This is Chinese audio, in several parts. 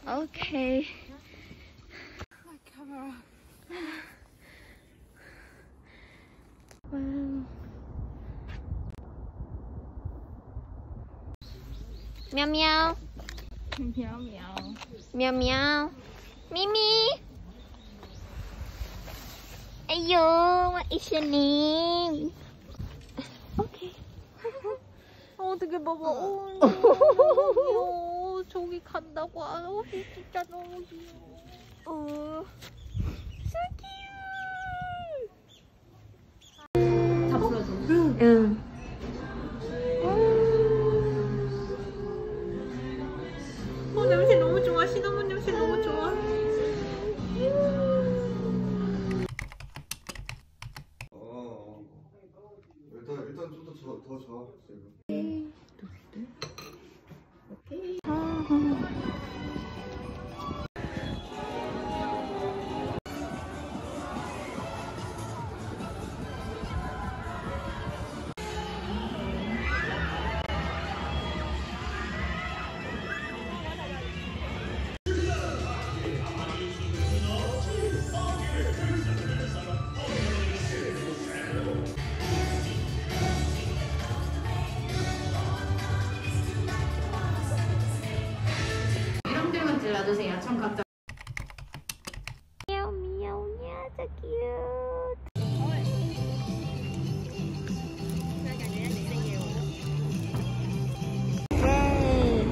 OK。喵喵， 喵喵， 喵喵，咪咪。哎呦，我一緒你。OK。 어떻게 봐봐. 오, 저기 간다고. 진짜 너무 귀여워. So cute. 다 불러줘. 응. 냄새 너무 좋아. 시나몬 냄새 너무 좋아. 일단 좀 더 줘. 이름들만 질러주세요. 전 각자. Meow meow meow, so cute. Yay.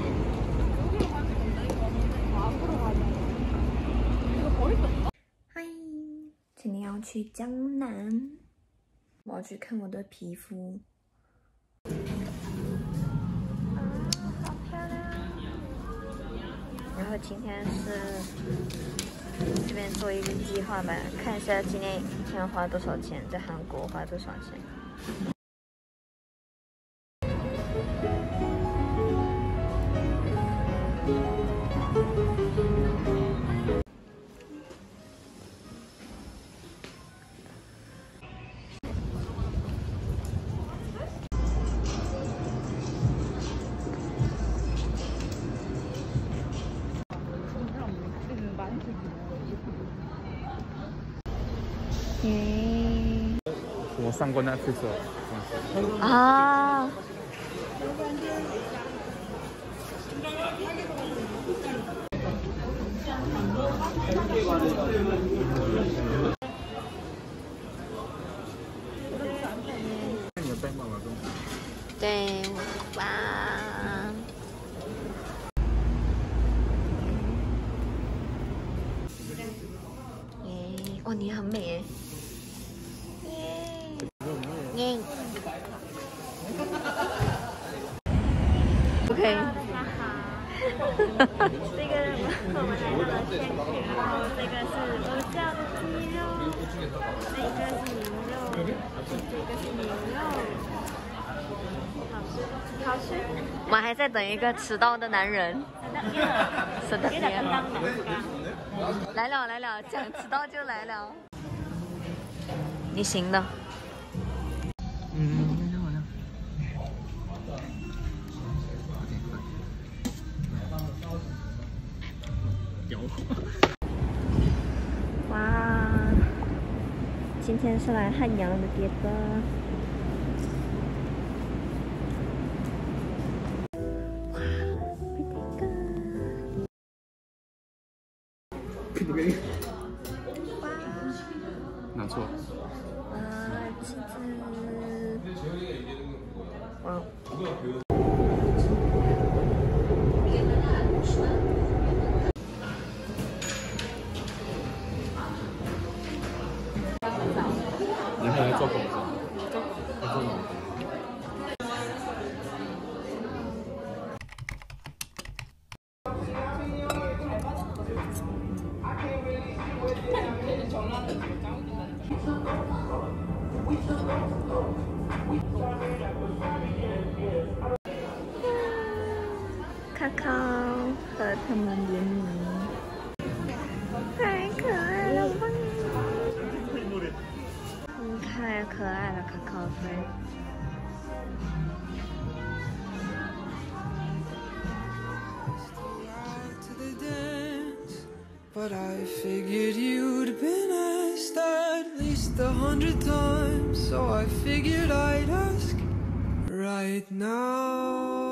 嗨，今天要去江南，我要去看我的皮肤。好漂亮！然后今天是这边做一个计划吧，看一下今天要花多少钱，在韩国花多少钱。 我上过 Netflix 啊。 你的背包吗？ 对，哇！耶，哇，你很美耶！耶！ OK。 这个我们来到了县区，然后这个是鹅叫的鸡肉，这个是牛肉，这个是牛肉，好吃，好吃。 我们还在等一个迟到的男人。是的，来了来了，讲迟到就来了。你行的。哇，今天是来汉阳的碟子。 拿错。 妻子。哇。 你还来做狗子？做狗。 卡卡和他们联名，太可爱了吧！太可爱了，卡卡菲。 to the day But I figured you'd been asked at least 100 times, so I figured I'd ask right now.